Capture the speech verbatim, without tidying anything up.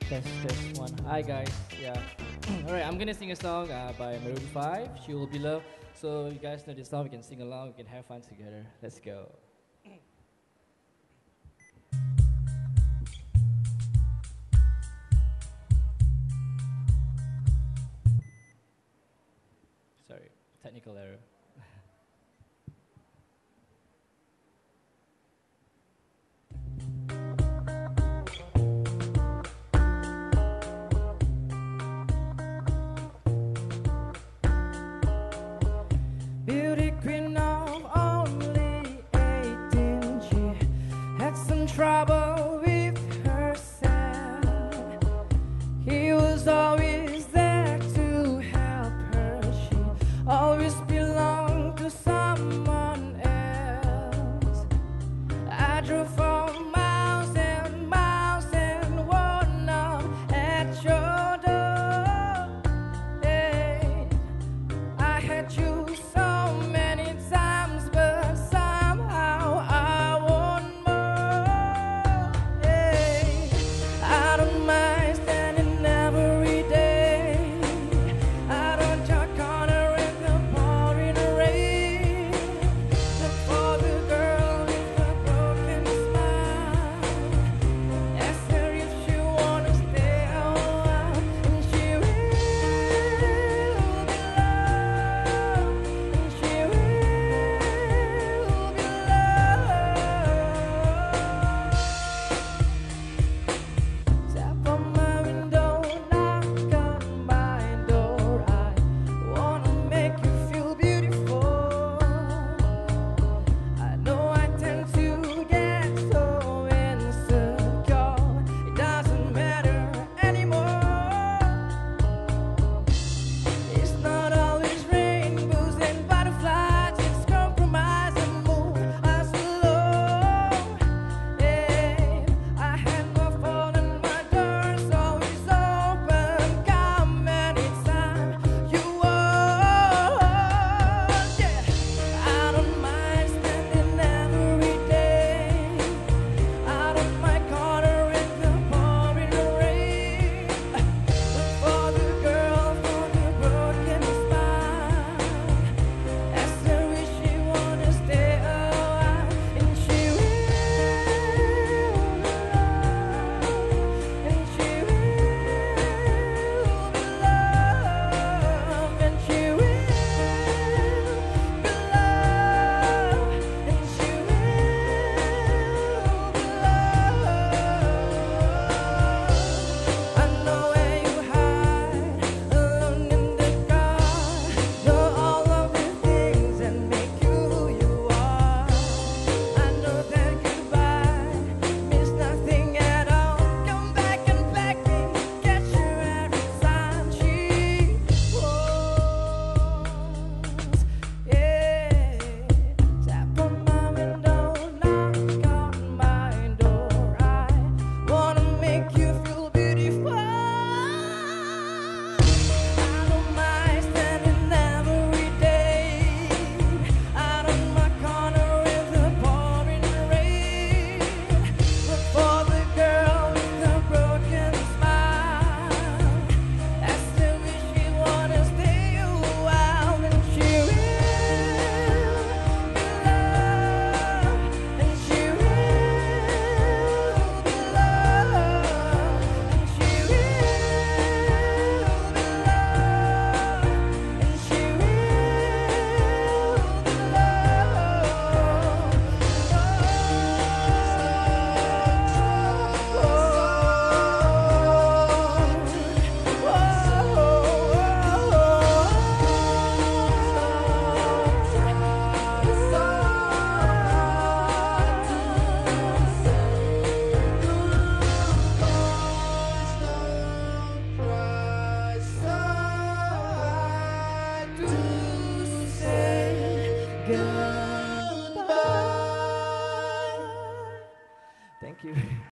Test, test one. Hi guys. Yeah. Alright, I'm gonna sing a song uh, by Maroon five. She Will Be Loved. So you guys know this song. We can sing along. We can have fun together. Let's go. Sorry, technical error. Beauty queen of only eighteen, she had some trouble with herself. He was always there to help her. She always belonged to someone else. I drove for miles and miles and wound up at your door. Hey, I had you so many times, but somehow I want more. Hey, I don't mind standing every day out on your corner in the pouring rain. Look for the girl with the broken smile. Ask her if she wanna stay a while, and she will be loved, and she will be loved. Tap on my window, knock on my door. I wanna make you feel beautiful. I know I tend to get so insecure. It doesn't matter anymore. It's not always rainbows and butterflies. It's compromise and move us along. Yeah, I had my phone and my door's always open. Come anytime you want. Yeah, I don't mind spending every day out of my corner in the pouring rain. Look for the girl for the broken smile. Ask her if she wanna stay a while, and she will be loved, and she will be loved, and she will be loved, and she will be loved. I know where you hide, alone in the dark. Know all of the things that make you who you are. I know that goodbye means nothing at all. Come back and beg me, get you every time she calls. Yeah, tap on my window, knock on my door. I wanna make you feel beautiful. I don't mind standing every day out on my corner in the pouring rain. Look for the girl with the broken smile. Ask her if she wanna stay a while, and she will be loved, and she will be loved, and she will be loved, and she will be Goodbye. Thank you.